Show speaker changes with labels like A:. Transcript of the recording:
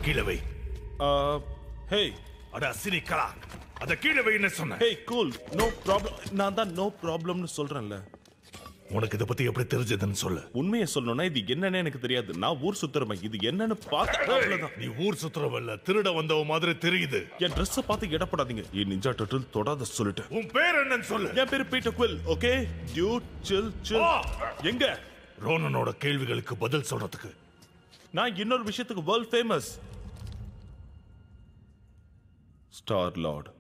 A: கீழே வை.
B: ஹே
A: அட சினிக்கலா, அத கீழே வைன்னு சொன்னேன்.
B: Hey cool, no problem. நான் தான் நோ ப்ராப்ளம்னு சொல்றேன்ல.
A: உனக்கு இத பத்தி எப்படி தெரிஞ்சதுன்னு சொல்லு.
B: உண்மையை சொல்லணும்னா இது என்னன்னு எனக்கு தெரியாது. நான் ஊர் சுத்துறவன். இது என்னன்னு பார்த்தா
A: நீ ஊர் சுத்துறவல்ல, திருட வந்தவ மாதிரி தெரியுது.
B: என் ட்ரெஸ்ஸை பார்த்து இடப்படாதீங்க. என் நிஞ்சா டர்ட்டில் தொடாத சொல்லிட்டு.
A: உன் பேர் என்னன்னு சொல்லு.
B: என் பேரு Peter Quill. Okay dude, chill chill. எங்க
A: ரோனனோட கேள்விகளுக்கு பதில் சொல்றதுக்கு
B: நான் இன்னொரு விஷயத்துக்கு வேர்ல்ட் ஃபேமஸ். Star Lord.